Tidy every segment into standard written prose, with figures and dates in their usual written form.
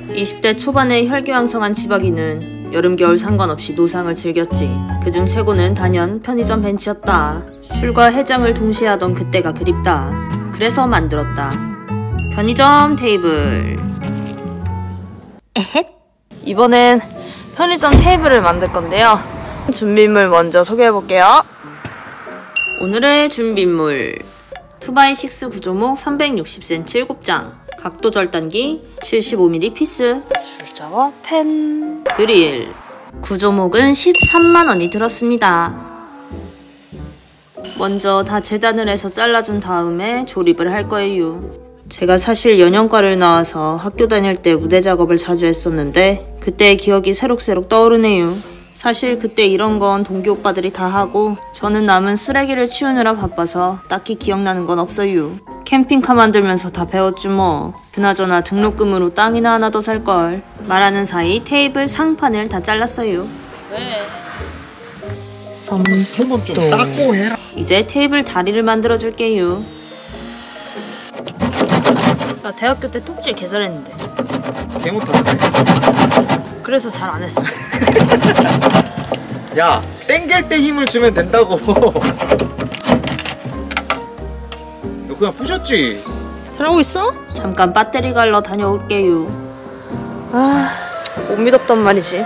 20대 초반의 혈기왕성한 지박이는 여름 겨울 상관없이 노상을 즐겼지. 그중 최고는 단연 편의점 벤치였다. 술과 해장을 동시에 하던 그때가 그립다. 그래서 만들었다. 편의점 테이블. 에헷? 이번엔 편의점 테이블을 만들 건데요. 준비물 먼저 소개해볼게요. 오늘의 준비물 2x6 구조목 360cm 7장, 각도 절단기 75mm 피스, 줄자와 펜, 드릴. 구조목은 13만원이 들었습니다. 먼저 다 재단을 해서 잘라준 다음에 조립을 할 거예요. 제가 사실 연영과를 나와서 학교 다닐 때 무대 작업을 자주 했었는데 그때의 기억이 새록새록 떠오르네요. 사실 그때 이런 건 동기 오빠들이 다 하고 저는 남은 쓰레기를 치우느라 바빠서 딱히 기억나는 건 없어요. 캠핑카 만들면서 다 배웠죠 뭐. 그나저나 등록금으로 땅이나 하나 더 살걸. 말하는 사이 테이블 상판을 다 잘랐어요. 왜? 손좀 닦고 해라. 이제 테이블 다리를 만들어줄게요. 나 대학교 때 톱질 개 잘했는데. 개 못하네. 그래서 잘 안 했어. 야, 땡길 때 힘을 주면 된다고. 너 그냥 부셨지? 잘하고 있어? 잠깐 배터리 갈러 다녀올게요. 못 믿었단 말이지.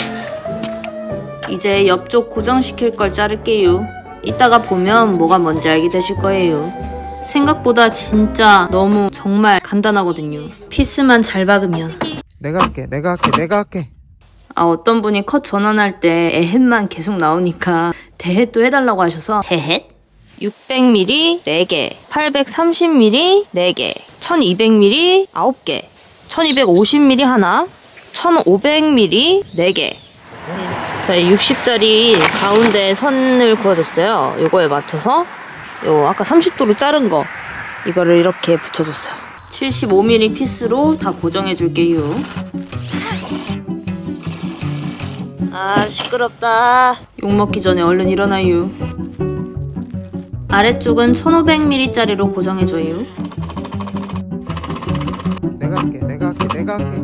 이제 옆쪽 고정시킬 걸 자를게요. 이따가 보면 뭐가 뭔지 알게 되실 거예요. 생각보다 진짜 너무 정말 간단하거든요. 피스만 잘 박으면. 내가 할게. 어떤 분이 컷 전환할 때 에헷만 계속 나오니까 대헷도 해달라고 하셔서 대헷? 600mm 4개, 830mm 4개, 1200mm 9개, 1250mm 하나, 1500mm 4개. 저희 60짜리 가운데 선을 그어줬어요. 요거에 맞춰서 요 아까 30도로 자른 거 이거를 이렇게 붙여줬어요. 75mm 피스로 다 고정해줄게요. 시끄럽다. 욕먹기 전에 얼른 일어나요. 아래쪽은 1500mm 짜리로 고정해줘요. 내가 할게.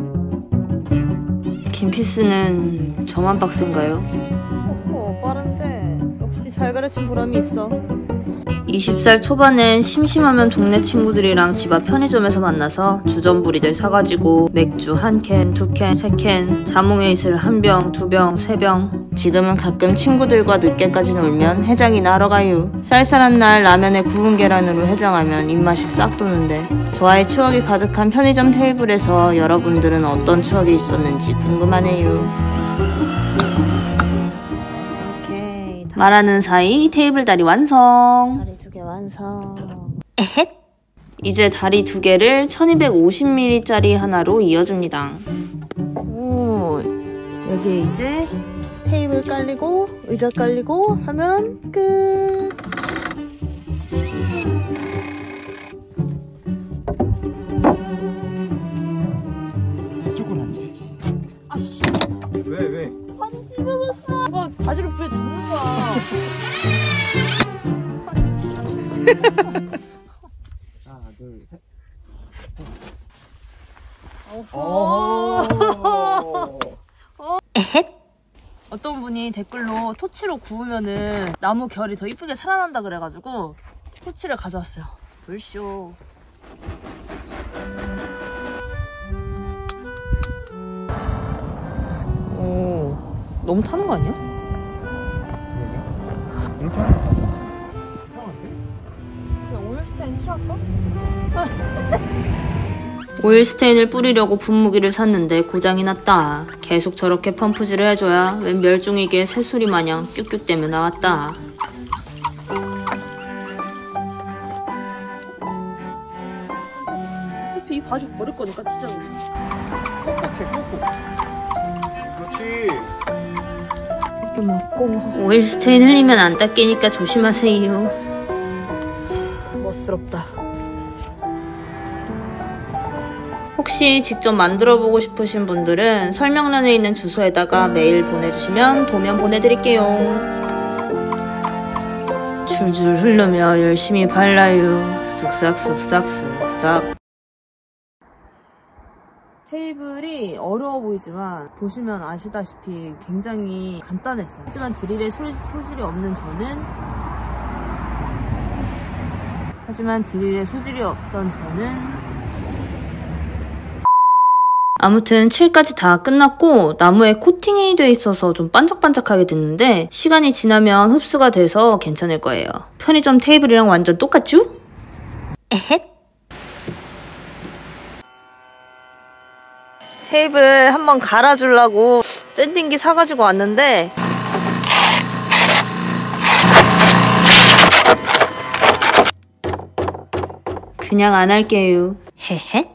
긴 피스는 저만 빡센가요? 빠른데 역시 잘 가르친 보람이 있어. 20살 초반엔 심심하면 동네 친구들이랑 집 앞 편의점에서 만나서 주전부리들 사가지고 맥주 1캔, 2캔, 3캔, 자몽에 이슬 1병, 2병, 3병. 지금은 가끔 친구들과 늦게까지 놀면 해장이나 하러 가요. 쌀쌀한 날 라면에 구운 계란으로 해장하면 입맛이 싹 도는데 저와의 추억이 가득한 편의점 테이블에서 여러분들은 어떤 추억이 있었는지 궁금하네요. 말하는 사이 테이블 다리 완성. 다리 2개 완성. 에헷. 이제 다리 2개를 1250mm 짜리 하나로 이어줍니다. 오, 여기에 이제 테이블 깔리고 의자 깔리고 하면 끝. 저쪽은 앉아야지. 아씨. 왜? 바지 찢어졌어. 누가 바지를 불에 잡는 거야. 하나, 둘, 셋. 에헷? 어떤 분이 댓글로 토치로 구우면은 나무 결이 더 이쁘게 살아난다 그래가지고 토치를 가져왔어요. 불쇼. 오, 너무 타는 거 아니야? 그냥 오일 스테인 칠할까? 오일 스테인을 뿌리려고 분무기를 샀는데 고장이 났다. 계속 저렇게 펌프질을 해줘야 웬 멸종이게 새소리 마냥 뀨뀨대며 나왔다. 어차피 이 바지 버릴 거니까 진짜. 그렇지. 이렇게 먹고 오일 스테인 흘리면 안 닦이니까 조심하세요. 멋스럽다. 혹시 직접 만들어보고 싶으신 분들은 설명란에 있는 주소에다가 메일 보내주시면 도면 보내드릴게요. 줄줄 흐르며 열심히 발라요. 쓱싹. 테이블이 어려워 보이지만 보시면 아시다시피 굉장히 간단했어요. 하지만 드릴에 소질이 없는 저는 아무튼 칠까지 다 끝났고 나무에 코팅이 돼 있어서 좀 반짝반짝하게 됐는데 시간이 지나면 흡수가 돼서 괜찮을 거예요. 편의점 테이블이랑 완전 똑같죠? 에헷. 테이블 한번 갈아주려고 샌딩기 사가지고 왔는데 그냥 안 할게요. 헤헷.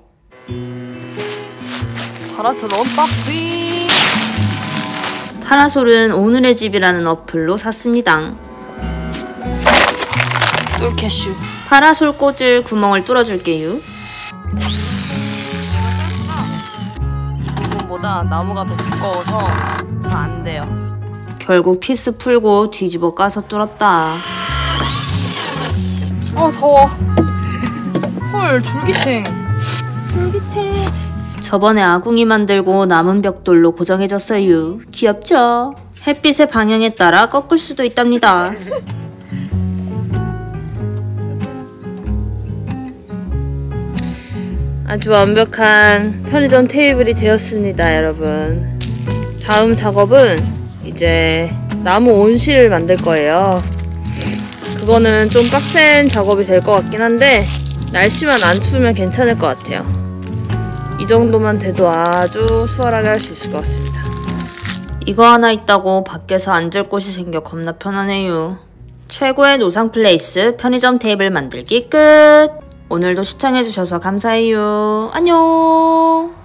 파라솔 언박싱. 파라솔은 오늘의 집이라는 어플로 샀습니다. 뚫캐슈. 파라솔 꽂을 구멍을 뚫어줄게요. 이 부분보다 나무가 더 두꺼워서 더 안 돼요. 결국 피스 풀고 뒤집어 까서 뚫었다. 더워. 헐, 졸깃해. 저번에 아궁이 만들고 남은 벽돌로 고정해줬어요. 귀엽죠? 햇빛의 방향에 따라 꺾을 수도 있답니다. 아주 완벽한 편의점 테이블이 되었습니다, 여러분. 다음 작업은 이제 나무 온실을 만들 거예요. 그거는 좀 빡센 작업이 될 것 같긴 한데 날씨만 안 추우면 괜찮을 것 같아요. 이 정도만 돼도 아주 수월하게 할 수 있을 것 같습니다. 이거 하나 있다고 밖에서 앉을 곳이 생겨 겁나 편하네요. 최고의 노상 플레이스 편의점 테이블 만들기 끝! 오늘도 시청해주셔서 감사해요. 안녕!